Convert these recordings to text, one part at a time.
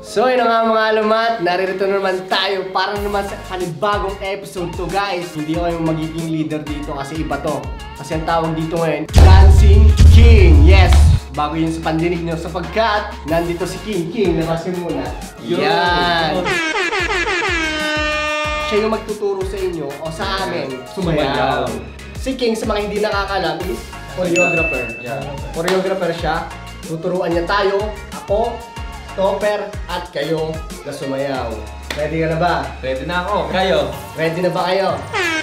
So yun nga mga alamat, naririto naman tayo para naman sa panibagong episode to guys. Hindi ako yung magiging leader dito kasi iba to. Kasi ang tawag dito ngayon, Dancing King. Yes! Bago yun sa pandinig nyo sapagkat nandito si King. King, labasin muna. Yan! Siya yung magtuturo sa inyo o sa amin sumayaw. Si King, sa mga hindi nakakalam, is choreographer. Choreographer siya. Tuturuan niya tayo, ako, stopper, at kayo na sumayaw. Ready ka na ba? Ready na ako. Kayo? Ready na ba kayo?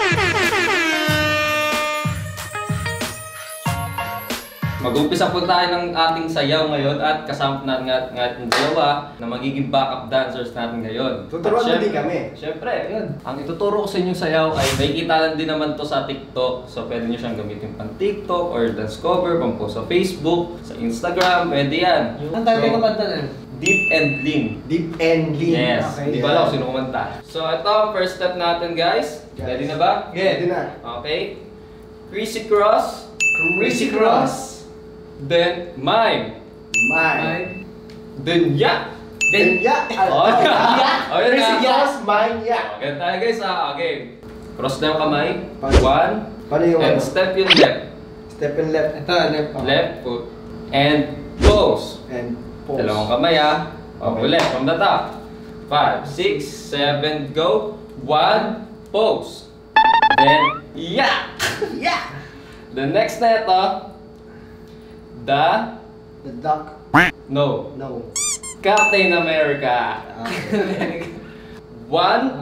Mag-umpisa po tayo ng ating sayaw ngayon at kasama natin ng dalawa na magiging backup dancers natin ngayon. Tuturuan mo din kami. Siyempre, yun. Ang ituturo ko sa inyong sayaw ay may kita lang din naman to sa TikTok. So pwede nyo siyang gamitin pang TikTok or dance cover, pang post sa Facebook, sa Instagram, pwede yan. Ang tayo kumanta na? Deep and Lean. Deep and Lean. Yes. Okay. Di ba lang sino kumanta? So ito ang first step natin guys. Ready na ba? Ready na. Okay. Creasy cross. Creasy cross. Then mime. Mine. Then ya. Then ya. Oh, Ya. oh, yun Creasy na. cross, mine, ya. Okay tayo guys ha. Okay. Cross na yung kamay. One. Paano yung And step yung left. Step and left. Ito, left ako. Left foot. And pose. And pose. Dalawang kamay ha. Okay. Left from the top. 5, 6, 7, go. 1, pose. Then, ya. Yeah. The next na ito. The duck. No. No. Captain America. 1, 2, 3, 4.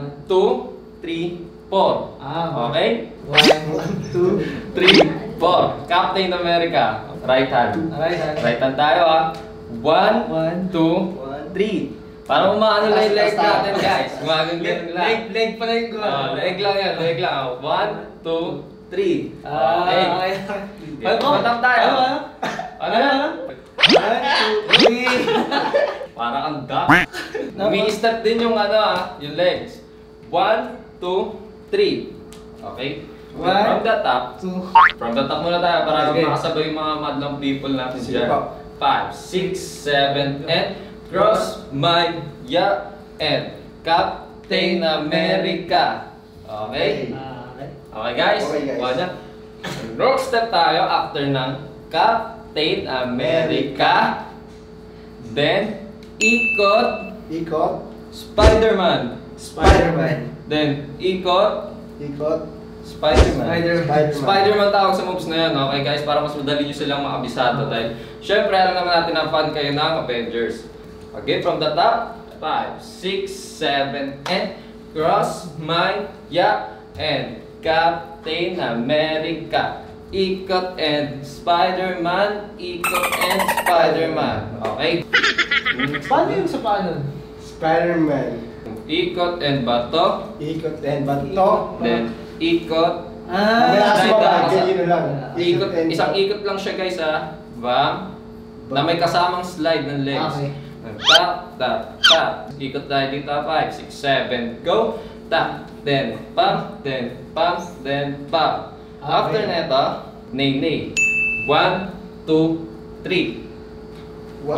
Okay? 1, 2, 3, 4. Captain America. Right hand. Right hand tayo ha. 1, 2, 3. Parang umaano lang yung leg natin guys. Gumagano lang. leg pala yung gawin. Leg lang yan. Leg lang. 1, 2, 3. Okay. Matang tayo. Ano? 1, 2, 3. Para kang duck. Umi-step din yung ano yung legs. 1, 2, 3. Okay? From the top. 2. From the top muna tayo para Okay. makasabay yung mga madlang people natin Sige dyan. po. 5, 6, 7, and cross my ya and Captain America. Okay? Okay guys? Okay, guys. Wala. Rock step tayo after ng Captain America. Then, ikot. Ikot. Spider-Man. Spider-Man. Then, ikot. Ikot. Spider-Man. Spider-Man. Spider-Man tawag sa moves na yan, okay guys? Para mas madali nyo silang makabisado dahil syempre alam naman natin ang fan kayo ng Avengers. Okay, from the top, 5, 6, 7, and cross my ya and Captain America. Ikot and Spider-Man, ikot and Spider-Man. Okay? Paano yung sa paano? Spider-Man. Ikot and bato, Ikot and bato. then ikot. Mamaya sa baba, ganyan lang. Ikot, and isang ikot lang siya guys ha. Bam. Na may kasamang slide ng legs. Okay. Tap, tap, tap. Ikot tayo dito. 5, 6, 7, go. Tap, then pump, then pump, then pump. After neto, nay nay. 1, 2, 3. 1, 2,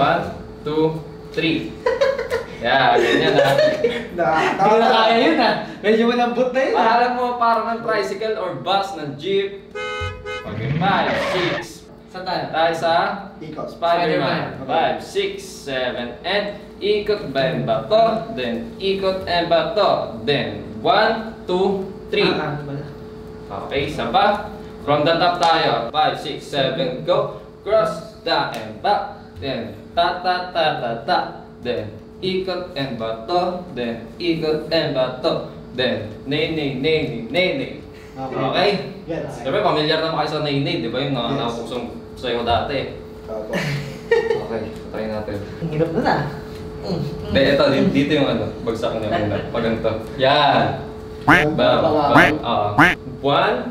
3. Yeah, ganyan ha. Hindi na kaya yun ha. Medyo malambot na yun ha. Alam mo parang ng tricycle or bus ng jeep. Okay, 5, 6. Saan tayo? Tayo sa Ikot. Spider-Man. 5, 6, 7, and ikot and bato. Then ikot and bato. Then 1, 2, 3. Okay, isa pa. From the top tayo. 5, 6, 7, go. Cross, ta and back. Then ta ta ta ta ta. Then ikot and bato. Then ikot and bato. Then nay nay nay nay nay. Okay? Yes. Siyempre, familiar naman kayo sa nay-nay, di ba? Yung nakapusong sa'yo dati. Opo. Okay, try natin. Ang hirap na na. Hindi, ito, dito yung ano, bagsak niya muna. Pag ganito. Yan! Bam! Bam! 1, 2,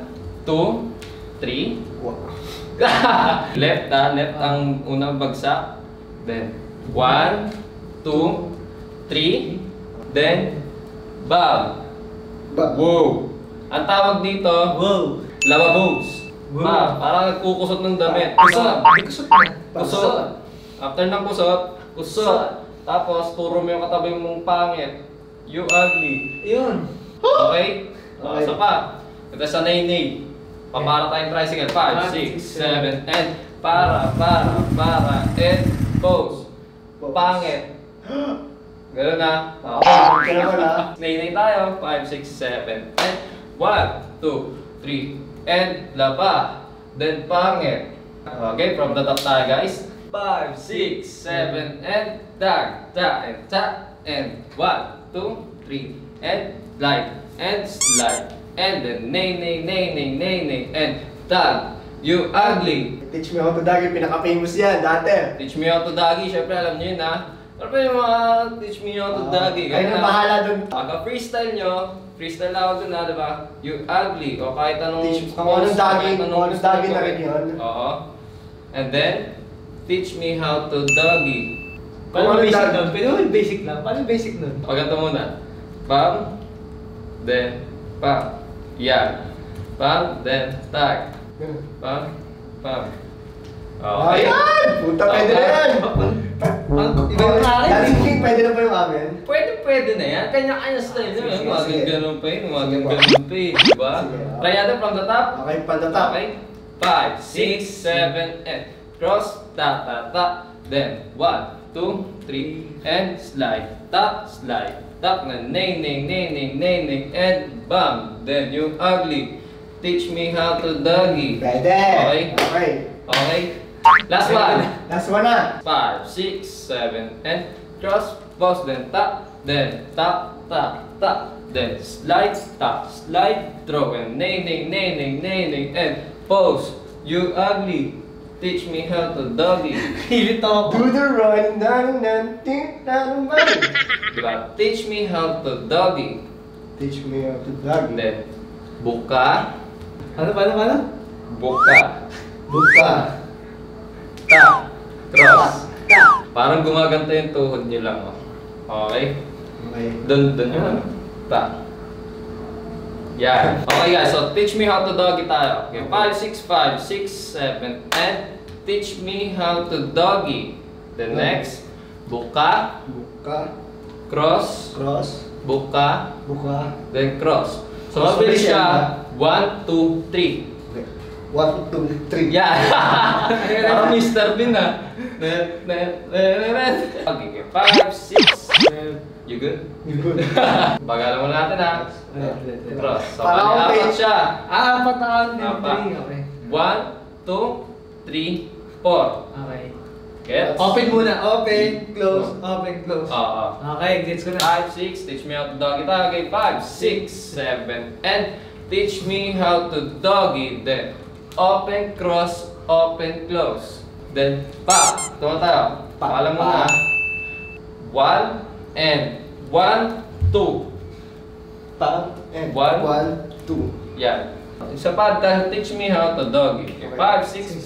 3. Left left ang unang bagsak. Then, 1, 2, 3. Then, bam! Wow! Ang tawag dito, Wow. lavabos. Wow. Parang nagkukusot ng damit. Kusot. May kusot na. Kusot. After ng kusot, kusot. Tapos, turo mo yung katabi mong pangit. You ugly. Yun. Okay? Okay. Isa pa. Ito sa nay-nay. Papara tayong tricycle. 5, 6, 7, and para, and pose. Pangit. Ganun na. Okay. Nay-nay tayo. 5, 6, 7, and 1, 2, 3, and laba. Then pangit. Okay, from the top tayo guys. 5, 6, 7, and tag, and 1, 2, 3, and slide, and then nay, and tag. You ugly. Teach me how to doggy, pinaka-famous yan dati. Teach me how to doggy, syempre alam nyo yun ha. Ano pa yung mga teach me how to doggy? Kayo na bahala dun. Pagka freestyle nyo, freestyle ako dun ha, diba? You ugly, o kahit anong Kung anong doggy, na rin yun. Oo. And then, teach me how to doggy. Paano Kung basic ano nun? Pwede mo yung basic lang. Paano basic nun? Paganto muna. Pam, then, pam. Yan. Pam, then, tag. Pam. Okay. Ayan! Puta, pwede na yan! Iba yung akin. Dancing King, pwede na ba yung amin? Pwede na yan. Kanya-kanya style. Sige, Mga sige. ganun pa yun. Mga ganun pa yun. Diba? Sige. Try natin from the top. Okay, pantatap. Okay. 5, 6, 7, and cross, ta. Then 1, 2, 3, and slide, tap, na nay, and bam. Then you ugly. Teach me how to doggy. Pwede! Okay. Okay. Last one. Last one na. 5, 6, 7, and cross, pause, then tap, then slide, tap, slide, throw, and nay, and pose. You ugly. Teach me how to doggy. Hilit ako. Do the run, nan. Diba? Teach me how to doggy. Teach me how to doggy. Then, buka, Paano? buka, Buka. ta, cross. Ta. Parang gumaganto yung tuhod niyo lang. Okay? Okay. Dun yun. Ta. Yan. Okay guys, so teach me how to doggy tayo. Okay, 5, 6, 7, and teach me how to doggy. The next, buka, Buka. cross, buka, Buka. then cross. So Mas mabilis mabilis yan, siya. 1, 2, 3. Okay. 1, 2, 3. Yan. Parang Mr. Bean ah. Okay, 5, 6, 7. You good? You good? Bagalan mo natin ha. Cross. So, Para ako apat page. siya. Apat na count. Apat. Okay. 1, 2, 3, 4. Okay. Gets? Open muna. Open, close, open, close. Oo. Okay, gets ko na. 5, 6, teach me how to doggy tayo. Okay, 5, 6, 7, and teach me how to doggy. Then, open, cross, open, close. Then, pa. Tuma tayo. Paalam mo na. 1, and 1, 2. Pam. And 1, 1, 2. Yan. Isa pa, teach me how to doggy. 5, 6,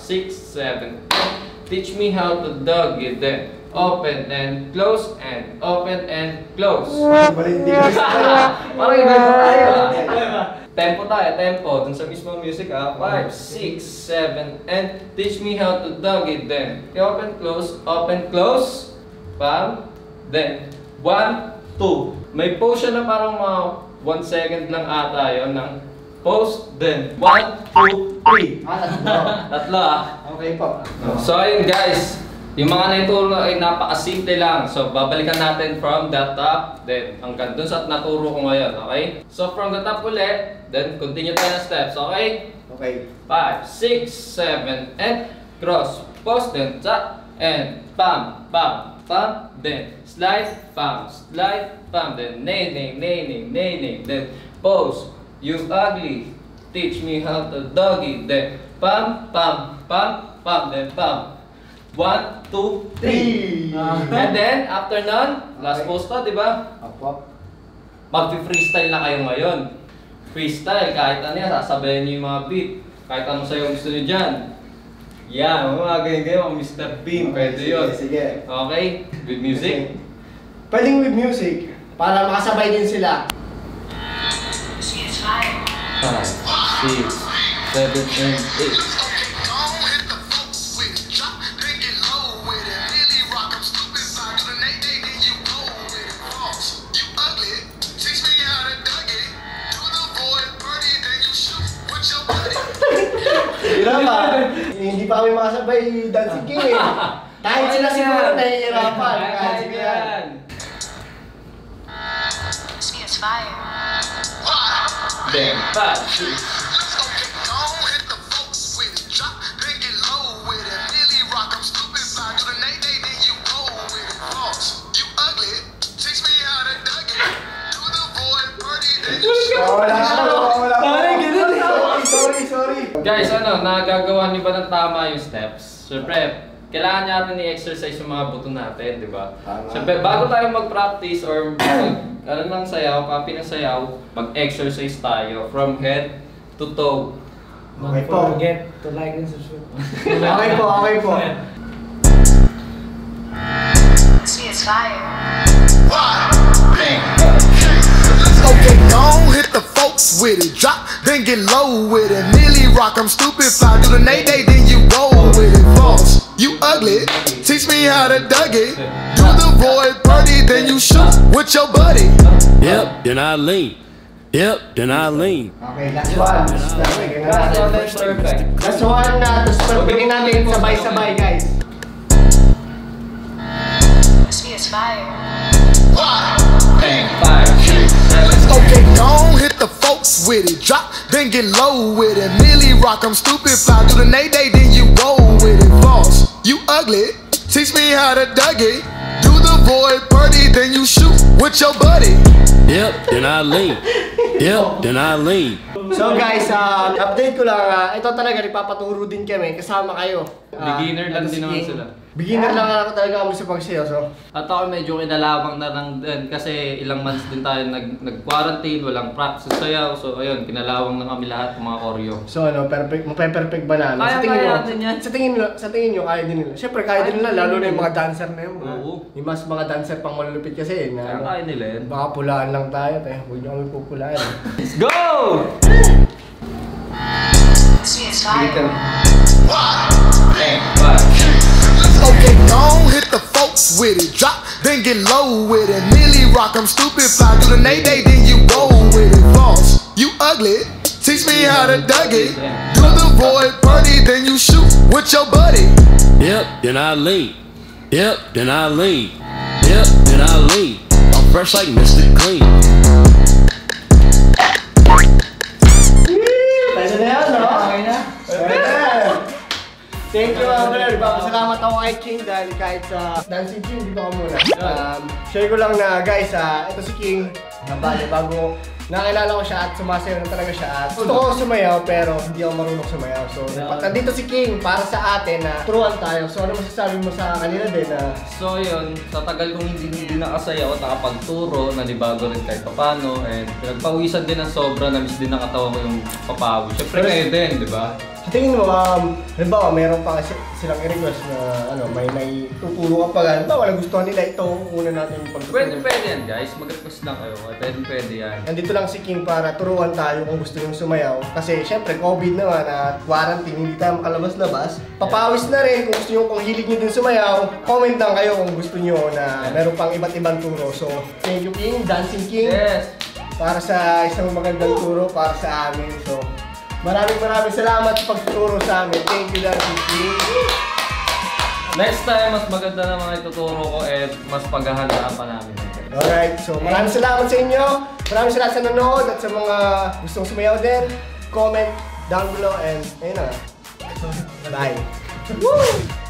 7. Teach me how to doggy. Then, open and close, and open and close. Malindi. Parang iba tayo. Tempo tayo, tempo. Dun sa mismo music 5, 6, 7, and teach me how to doggy. Then, open, close. Pam. Then, 1, 2. May pause siya na parang mga 1 second lang ata yun ng pause. Then, 1, 2, 3. Tatlo ah. Okay po. So ayun guys, yung mga naituro ay napakasimple lang. So babalikan natin from the top, then hanggang dun sa naturo ko ngayon, okay? So from the top ulit, then continue tayo ng steps, okay? Okay. 5, 6, 7, and cross, pause, then tap, and pam, then slide, pam, then nay, then pause, you ugly, teach me how to doggy, then pam, then pam. 1, 2, 3. And then, after nun, last pose to, di ba? Apo. Mag-freestyle na kayo ngayon. Freestyle, kahit ano yan, sasabayan nyo yung mga beat. Kahit anong sayo gusto nyo dyan. Yan, mga ganyan, mga Mr. Bean, pwede yun. Sige. Okay? With music? Pwedeng with music. Para makasabay din sila. 5, 6, 7, and 8. Hindi pa kami makasabay Dancing King eh. Kahit sila siguro nahihirapan. Kahit sila yan. Then 5, 6. Sorry. Guys, nagagawa niyo ba ng tama yung steps? Siyempre, kailangan natin i-exercise yung mga buto natin, di ba? Siyempre, bago tayo mag-practice or ng sayaw, copy ng sayaw, mag-exercise tayo from head to toe. Okay po. Forget to like and subscribe. Okay po. See, it's fire. Okay, gon' hit the folks with it. Drop, then get low with it. Nearly rock, I'm stupid. Fly do the nay day, then you roll with it. False, you ugly. Teach me how to dug it. Do the Roy Purdy, then you shoot with your buddy. Yep, then I lean. Yep, then I lean. Okay, last one. Last one, that's perfect. Last one na, tapos perfectin natin sabay-sabay guys. See, it's fire. 5, 6, 7. Okay, gon' hit the folks with it. Drop, then get low with it. Nearly rock, I'm stupid. Fly do the nay day, then you roll with it. False, you ugly. Teach me how to dug it. Do the Roy Purdy, then you shoot with your buddy. Yep, then I lean. Yep, then I lean. So guys, update ko lang, ito talaga ipapaturo din kami, kasama kayo. Beginner lang ito si din naman King. sila. Beginner lang ako talaga kami sa pagsayaw, so. At ako medyo kinalawang na lang din kasi ilang months din tayo nag-quarantine, walang practice sayaw. So ayun, kinalawang na kami lahat ng mga choreo. So ano, mape-perfect ba namin? Kaya natin yan. Sa tingin nyo, kaya din nila. Siyempre, kaya din nila, lalo na yung mga dancer na yun. Oo. Yung mas mga dancer pang malulupit kasi, Kaya na, kaya nila yan. baka pulaan lang tayo, huwag nyo kami pupulaan. Let's go! See, it's fire. 5. Okay, gon' hit the folks with it. Drop, then get low with it. Nearly rock, I'm stupid. Fly do the nay day, then you roll with it. False, you ugly. Teach me how to dug it. Do the Roy Purdy, then you shoot with your buddy. Yep, then I lean. Yep, then I lean. Yep, then I lean. I'm fresh like Mr. Clean. Pwede na yan, no? Okay na? Pwede na. Thank you mga brother. Papasalamat ako kay King dahil kahit sa Dancing King, dito ako muna. Share ko lang na guys, ito si King. Nabali, bago nakilala ko siya at sumasayaw na talaga siya. At gusto ko sumayaw pero hindi ako marunong sumayaw. So, nandito si King para sa atin na turuan tayo. So, ano masasabi mo sa kanila din na So yun, sa tagal kong hindi nakasayaw at nakapagturo, nanibago rin kahit papano, and pinagpawisan din ng sobra, na-miss din ng katawan ko yung papawis. Siyempre kayo din, di ba? sa tingin mo, halimbawa, mayroon pa silang i-request na may tuturo ka pa gan. Halimbawa, nagustuhan nila ito, una natin yung pagtuturo. Pwede yan guys, mag-request lang kayo. Pwede yan. Nandito lang si King para turuan tayo kung gusto nyo sumayaw. Kasi syempre, COVID naman at quarantine, hindi tayo makalabas-labas. Papawis na rin kung gusto nyo, kung hilig nyo din sumayaw. Comment lang kayo kung gusto nyo na meron pang iba't ibang turo. So, thank you King, Dancing King. Yes! Para sa isang magandang turo para sa amin. So, maraming salamat sa pagtuturo sa amin. Thank you, Dancing King. Next time, mas maganda na mga ituturo ko at mas paghahandaan pa namin. Alright, so maraming salamat sa inyo. Maraming salamat sa nanonood at sa mga gustong sumayaw din. Comment down below and ayun na. Bye. Woo!